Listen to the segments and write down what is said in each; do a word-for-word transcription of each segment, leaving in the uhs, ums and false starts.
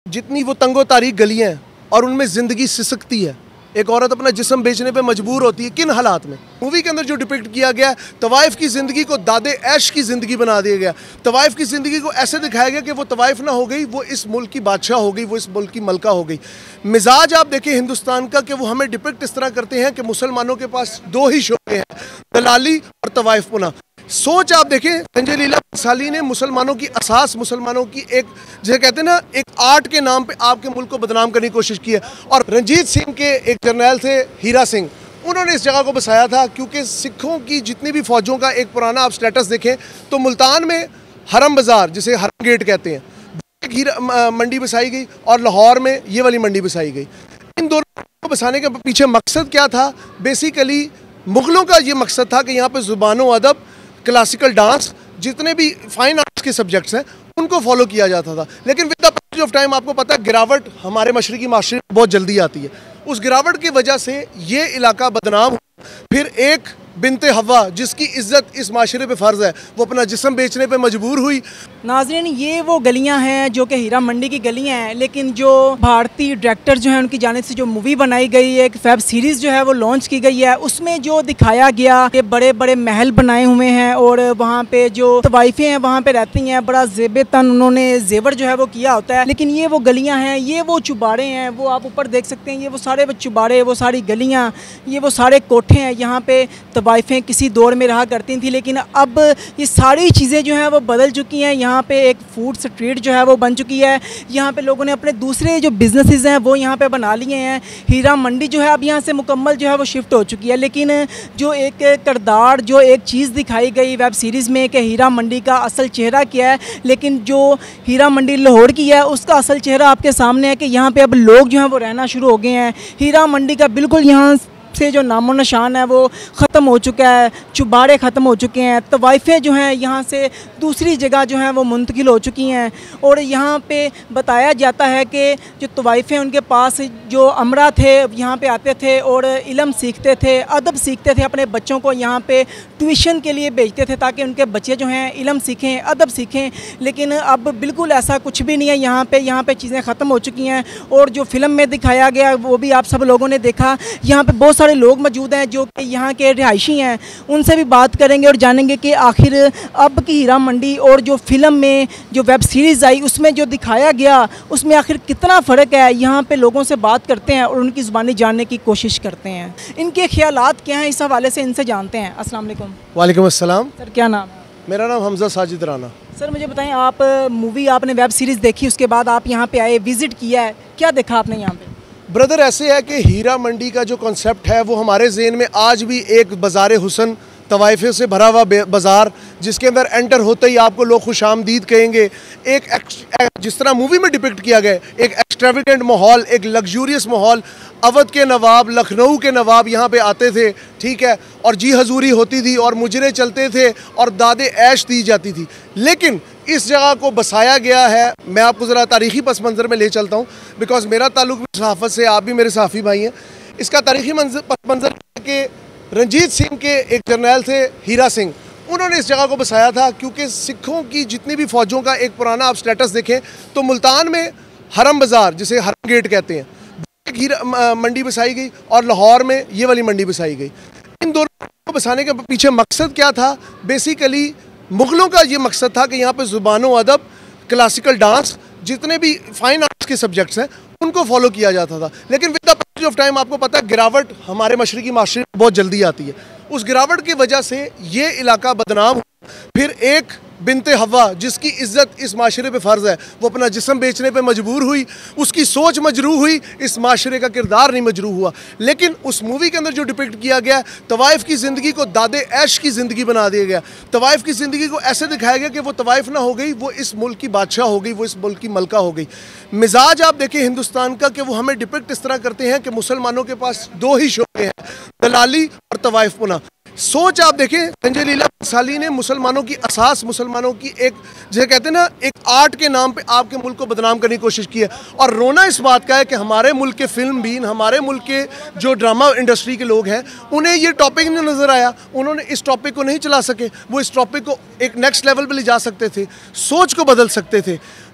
जितनी वो तंगो तारीख गलियां हैं और उनमें ज़िंदगी सिसकती है, एक औरत अपना जिस्म बेचने पे मजबूर होती है, किन हालात में। मूवी के अंदर जो डिपिक्ट किया गया, तवाइफ की ज़िंदगी को दादे ऐश की ज़िंदगी बना दिया गया। तवाइफ की ज़िंदगी को ऐसे दिखाया गया कि वो तवाइफ ना हो गई, वो इस मुल्क की बादशाह हो गई, वो इस मुल्क की मलका हो गई। मिजाज आप देखें हिंदुस्तान का कि वो हमें डिपिक्ट इस तरह करते हैं कि मुसलमानों के पास दो ही शोबे हैं, दलाली और तवाइफ पुना। सोच आप देखें, संजय लीला भंसाली ने मुसलमानों की असास, मुसलमानों की एक जैसे कहते हैं ना, एक आर्ट के नाम पे आपके मुल्क को बदनाम करने की कोशिश की है। और रंजीत सिंह के एक जर्नैल थे हीरा सिंह, उन्होंने इस जगह को बसाया था क्योंकि सिखों की जितनी भी फौजों का एक पुराना आप स्टेटस देखें तो मुल्तान में हरम बाज़ार, जिसे हरम गेट कहते हैं, एक हीरा मंडी बसाई गई और लाहौर में ये वाली मंडी बसाई गई। इन दोनों को बसाने के पीछे मकसद क्या था? बेसिकली मुग़लों का ये मकसद था कि यहाँ पर ज़ुबान व अदब, क्लासिकल डांस, जितने भी फाइन आर्ट्स के सब्जेक्ट्स हैं उनको फॉलो किया जाता था। लेकिन with the passage of time आपको पता है गिरावट हमारे मशरकी माशरे में बहुत जल्दी आती है। उस गिरावट की वजह से ये इलाका बदनाम हुआ। फिर एक बिनते हवा जिसकी इज्जत इस माशरे पे फ़र्ज़ है, वो अपना जिस्म बेचने पे मजबूर हुई। नाज़रीन, ये वो गलियां हैं जो कि हीरा मंडी की गलियां हैं, लेकिन जो भारतीय डायरेक्टर जो हैं उनकी जानिब से जो मूवी बनाई गई है, एक वेब सीरीज़ जो है वो लॉन्च की गई है, उसमें जो दिखाया गया कि बड़े बड़े महल बनाए हुए हैं और वहाँ पे जो तवाइफें हैं वहाँ पे रहती हैं, बड़ा ज़ेब तन उन्होंने जेवर जो है वो किया होता है। लेकिन ये वो गलियाँ हैं, ये वो चुबारे हैं, वो आप ऊपर देख सकते हैं, ये वो सारे वो चुबारे, वो सारी गलियाँ, ये वो सारे कोठे हैं। यहाँ पे तवाइफें किसी दौर में रहा करती थी, लेकिन अब ये सारी चीज़ें जो हैं वो बदल चुकी हैं। यहाँ पे एक फूड स्ट्रीट जो है वो बन चुकी है। यहाँ पे लोगों ने अपने दूसरे जो बिजनेसेस हैं वो यहाँ पे बना लिए हैं। हीरा मंडी जो है अब यहाँ से मुकम्मल जो है वो शिफ्ट हो चुकी है। लेकिन जो एक किरदार, जो एक चीज़ दिखाई गई वेब सीरीज़ में कि हीरा मंडी का असल चेहरा क्या है, लेकिन जो हीरा मंडी लाहौर की है उसका असल चेहरा आपके सामने है कि यहाँ पे अब लोग जो हैं वो रहना शुरू हो गए हैं। हीरा मंडी का बिल्कुल यहाँ से जो नामो निशान है वो ख़त्म हो चुका है, चुबारे ख़त्म हो चुके हैं, तवाइफें जो हैं यहाँ से दूसरी जगह जो हैं वो मुंतकिल हो चुकी हैं। और यहाँ पे बताया जाता है कि जो तवाइफें उनके पास जो अमरा थे यहाँ पे आते थे और इल्म सीखते थे, अदब सीखते थे, अपने बच्चों को यहाँ पे ट्यूशन के लिए भेजते थे ताकि उनके बच्चे जो हैं इल्म सीखें, अदब सीखें। लेकिन अब बिल्कुल ऐसा कुछ भी नहीं है यहाँ पे। यहाँ पे चीज़ें ख़त्म हो चुकी हैं। और जो फ़िल्म में दिखाया गया वो भी आप सब लोगों ने देखा। यहाँ पे बहुत सारे लोग मौजूद हैं जो कि यहाँ के रिहायशी हैं, उनसे भी बात करेंगे और जानेंगे कि आखिर अब की हीरा मंडी और जो फ़िल्म में जो वेब सीरीज़ आई उसमें जो दिखाया गया उसमें आखिर कितना फ़र्क है। यहाँ पे लोगों से बात करते हैं और उनकी ज़ुबानी जानने की कोशिश करते हैं, इनके ख्यालात क्या हैं इस हवाले से इनसे जानते हैं। अस्सलाम वालेकुम। वालेकुम अस्सलाम। सर क्या नाम है? मेरा नाम हमजा साजिद राना। सर मुझे बताएं, आप मूवी आपने वेब सीरीज़ देखी, उसके बाद आप यहाँ पे आए, विज़िट किया है, क्या देखा आपने यहाँ पे? ब्रदर ऐसे है कि हीरा मंडी का जो कॉन्सेप्ट है वो हमारे ज़हन में आज भी एक बाज़ार हुसन, तवाइफ़े से भरा हुआ बाज़ार, जिसके अंदर एंटर होते ही आपको लोग खुशामदीद कहेंगे। एक जिस तरह मूवी में डिपिक्ट किया गया, एक एक्सट्रावेगेंट माहौल, एक लग्जूरियस माहौल। अवध के नवाब, लखनऊ के नवाब यहाँ पे आते थे, ठीक है, और जी हजूरी होती थी और मुजरे चलते थे और दादे ऐश दी जाती थी। लेकिन इस जगह को बसाया गया है, मैं आपको ज़रा तारीख़ी पस मंज़र में ले चलता हूँ, बिकॉज मेरा ताल्लुक भी सहाफ़त से, आप भी मेरे सहाफ़ी भाई हैं। इसका तारीख़ी पस मंज़र के रंजीत सिंह के एक जर्नैल थे हीरा सिंह, उन्होंने इस जगह को बसाया था क्योंकि सिखों की जितनी भी फ़ौजों का एक पुराना आप स्टेटस देखें तो मुल्तान में हरम बाज़ार, जिसे हरम गेट कहते हैं, एक हीरा मंडी बसाई गई और लाहौर में ये वाली मंडी बसाई गई। इन दोनों को बसाने के पीछे मकसद क्या था? बेसिकली मुग़लों का ये मकसद था कि यहाँ पे ज़ुबान व अदब, क्लासिकल डांस, जितने भी फाइन आर्ट्स के सब्जेक्ट्स हैं उनको फॉलो किया जाता था। लेकिन with the passage of time आपको पता है गिरावट हमारे मशरकी माशरे में बहुत जल्दी आती है। उस गिरावट की वजह से ये इलाका बदनाम हुआ। फिर एक बिनते हवा जिसकी इज्जत इस माशरे पे फ़र्ज़ है, वो अपना जिस्म बेचने पे मजबूर हुई, उसकी सोच मजरूह हुई, इस माशरे का किरदार नहीं मजरूह हुआ। लेकिन उस मूवी के अंदर जो डिपिक्ट किया गया, तवाइफ की ज़िंदगी को दादे ऐश की ज़िंदगी बना दिया गया। तवाइफ की ज़िंदगी को ऐसे दिखाया गया कि वो तवाइफ ना हो गई, वो इस मुल्क की बादशाह हो गई, वो इस मुल्क की मलका हो गई। मिजाज आप देखें हिंदुस्तान का कि वो हमें डिपिक्ट इस तरह करते हैं कि मुसलमानों के पास दो ही शोबे हैं, दलाली और तवाइफ पुना। सोच आप देखें, संजय लीला भंसाली ने मुसलमानों की असास, मुसलमानों की एक जैसे कहते हैं ना, एक आर्ट के नाम पे आपके मुल्क को बदनाम करने की कोशिश की है। और रोना इस बात का है कि हमारे मुल्क के फिल्म बीन, हमारे मुल्क के जो ड्रामा इंडस्ट्री के लोग हैं, उन्हें ये टॉपिक नहीं नज़र आया, उन्होंने इस टॉपिक को नहीं चला सके। वो इस टॉपिक को एक नेक्स्ट लेवल पर ले जा सकते थे, सोच को बदल सकते थे।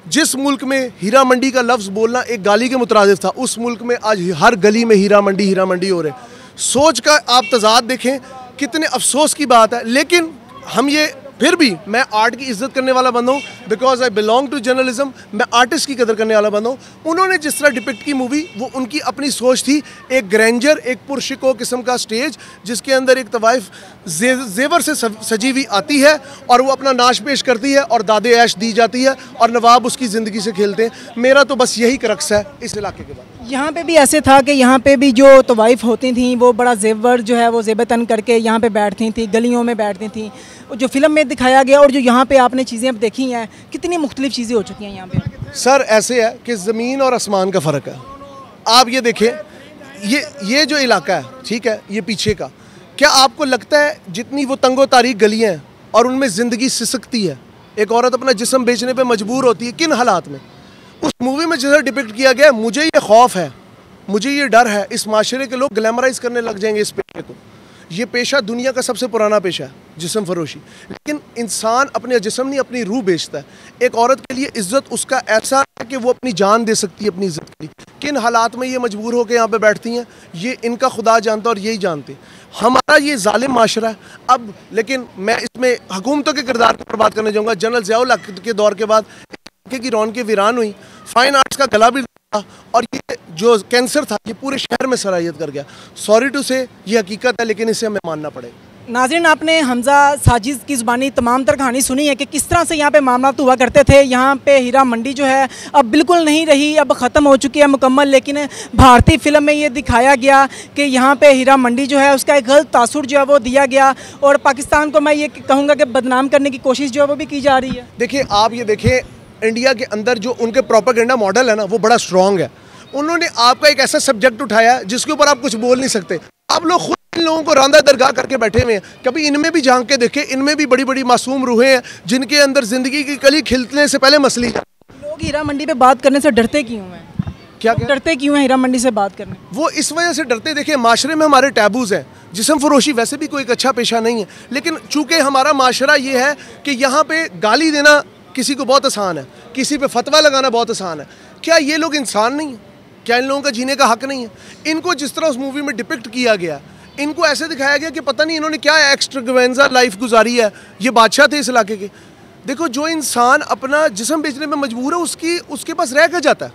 जिस मुल्क में हीरा मंडी का लफ्ज़ बोलना एक गाली के मुतरादिफ था, उस मुल्क में आज हर गली में हीरा मंडी हीरा मंडी हो रहे। सोच का आप तजाद देखें, कितने अफसोस की बात है। लेकिन हम ये फिर भी, मैं आर्ट की इज़्ज़त करने वाला बंदा हूँ, because I belong to journalism. मैं आर्टिस्ट की कदर करने वाला बंदा हूँ। उन्होंने जिस तरह डिपिक्ट की मूवी, वो उनकी अपनी सोच थी। एक ग्रैंजर, एक पुरशिको किस्म का स्टेज जिसके अंदर एक तवाइफ जे, जेवर से सजी हुई आती है और वो अपना नाश पेश करती है और दादे ऐश दी जाती है और नवाब उसकी ज़िंदगी से खेलते हैं। मेरा तो बस यही करक्स है इस इलाके के बाद। यहाँ पे भी ऐसे था कि यहाँ पे भी जो तवाइफ होती थी वो बड़ा जेवर जो है वो ज़ेबतन करके यहाँ पे बैठती थी, गलियों में बैठती थी। जो फिल्म में दिखाया गया और जो यहाँ पे आपने चीज़ें अब देखी हैं, कितनी मुख्तलिफ चीज़ें हो चुकी हैं यहाँ पे। सर ऐसे है कि ज़मीन और आसमान का फ़र्क है। आप ये देखें, ये ये जो इलाका है, ठीक है, ये पीछे का, क्या आपको लगता है जितनी वो तंगो तारीख गलियाँ हैं और उनमें ज़िंदगी सिसकती है, एक औरत अपना जिस्म बेचने पे मजबूर होती है, किन हालात में? उस मूवी में जैसा डिपिक्ट किया गया, मुझे ये खौफ है, मुझे ये डर है, इस माशरे के लोग ग्लैमराइज करने लग जाएंगे इस पेशे को। ये पेशा दुनिया का सबसे पुराना पेशा है, जिस्म फरोशी। लेकिन इंसान अपने जिस्म नहीं, अपनी रूह बेचता है। एक औरत के लिए इज़्ज़त उसका ऐसा है कि वो अपनी जान दे सकती है अपनी इज़्ज़त के लिए। किन हालात में ये मजबूर होकर यहाँ पे बैठती हैं, ये इनका खुदा जानता और यही जानते। हमारा ये जालिम माशरा है अब। लेकिन मैं इसमें हुकूमतों के किरदार पर बात करना चाहूँगा। जनरल ज़ियाउल हक के दौर के बाद की रौनकें वीरान हुई, फाइन आर्ट्स का गला भी और ये जो कैंसर था ये पूरे शहर में सराहियत कर गया। सॉरी टू से, ये हकीकत है, लेकिन इसे हमें मानना पड़ेगा। नाज़रीन, आपने हमज़ा साजिद की ज़ुबानी तमाम तर कहानी सुनी है कि किस तरह से यहाँ पे मामला हुआ करते थे। यहाँ पे हीरा मंडी जो है अब बिल्कुल नहीं रही, अब ख़त्म हो चुकी है मुकम्मल। लेकिन भारतीय फ़िल्म में ये दिखाया गया कि यहाँ पे हीरा मंडी जो है उसका एक गलत तासुर जो है वो दिया गया और पाकिस्तान को मैं ये कहूँगा कि बदनाम करने की कोशिश जो है वो भी की जा रही है। देखिए, आप ये देखें, इंडिया के अंदर जो उनके प्रोपेगेंडा मॉडल है ना, वो बड़ा स्ट्रॉन्ग है। उन्होंने आपका एक ऐसा सब्जेक्ट उठाया जिसके ऊपर आप कुछ बोल नहीं सकते। आप लोग खुद इन लोगों को रांदा दरगाह करके बैठे हुए हैं। कभी इनमें भी झांक के देखें, इनमें भी बड़ी बड़ी मासूम रूहें हैं जिनके अंदर ज़िंदगी की कली खिलने से पहले मसली है। लोग हीरा मंडी पे बात करने से डरते क्यों हैं? क्या क्या डरते क्यों हैं हीरा मंडी से बात करने? वो इस वजह से डरते, देखिए माशरे में हमारे टैबूज़ हैं। जिस्म फरोशी वैसे भी कोई एक अच्छा पेशा नहीं है, लेकिन चूँकि हमारा माशरा ये है कि यहाँ पे गाली देना किसी को बहुत आसान है, किसी पे फतवा लगाना बहुत आसान है। क्या ये लोग इंसान नहीं हैं? क्या इन लोगों का जीने का हक नहीं है? इनको जिस तरह उस मूवी में डिपिक्ट किया गया, इनको ऐसे दिखाया गया कि पता नहीं इन्होंने क्या एक्स्ट्रावेंजा लाइफ गुजारी है। ये बादशाह थे इस इलाके के। देखो, जो इंसान अपना जिस्म बेचने में मजबूर है, उसकी उसके पास रह कर जाता है,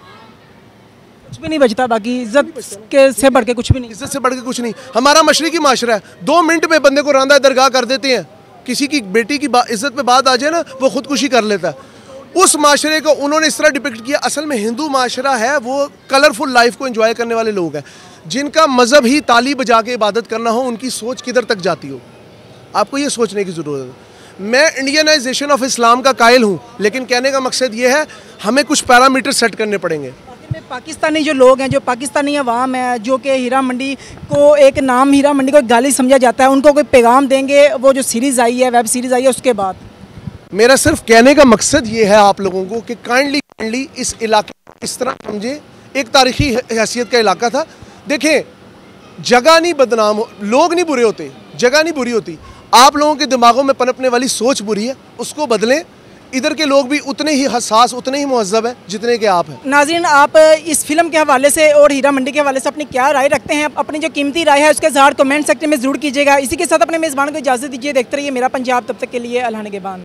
कुछ भी नहीं बचता। बाकी इज्जत के से बढ़ के कुछ भी नहीं, इज्जत से बढ़ के कुछ नहीं। हमारा मशरकी माशरा है, दो मिनट में बंदे को रांदा दरगाह कर देते हैं। किसी की बेटी की इज्जत पे बात आ जाए ना, वो खुदकुशी कर लेता है। उस माशरे को उन्होंने इस तरह डिपिक्ट किया। असल में हिंदू माशरा है, वो कलरफुल लाइफ को एंजॉय करने वाले लोग हैं, जिनका मज़हब ही ताली बजा के इबादत करना हो, उनकी सोच किधर तक जाती हो, आपको ये सोचने की ज़रूरत है। मैं इंडियनाइजेशन ऑफ इस्लाम का कायल हूँ, लेकिन कहने का मकसद ये है हमें कुछ पैरामीटर सेट करने पड़ेंगे। पाकिस्तानी जो लोग हैं, जो पाकिस्तानी अवाम है, जो कि हीरा मंडी को एक नाम हीरा मंडी को एक गाली समझा जाता है, उनको कोई पैगाम देंगे? वो जो सीरीज़ आई है, वेब सीरीज़ आई है, उसके बाद मेरा सिर्फ कहने का मकसद ये है आप लोगों को कि काइंडली काइंडली इस इलाके इस तरह समझे, एक तारीखी हैसियत का इलाका था। देखें, जगह नहीं बदनाम हो, लोग नहीं बुरे होते, जगह नहीं बुरी होती। आप लोगों के दिमागों में पनपने वाली सोच बुरी है, उसको बदलें। इधर के लोग भी उतने ही हसास, उतने ही मुहज़्ज़ब हैं जितने के आप हैं। नाज़रीन, आप इस फिल्म के हवाले से और हीरा मंडी के हवाले से अपनी क्या राय रखते हैं? अपनी जो कीमती राय है उसका इज़हार कमेंट सेक्शन में ज़रूर कीजिएगा। इसी के साथ अपने मेज़बान को इजाज़त दीजिए। देखते रहिए मेरा पंजाब, तब तक के लिए अल्लाह निगहबान।